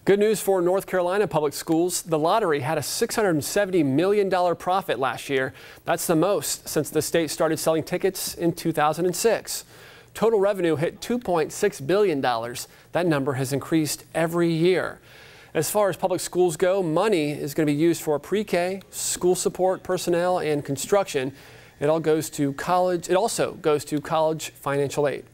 Good news for North Carolina public schools. The lottery had a $670 million profit last year. That's the most since the state started selling tickets in 2006. Total revenue hit $2.6 billion. That number has increased every year. As far as public schools go, money is going to be used for pre-K, school support personnel, and construction. It also goes to college financial aid.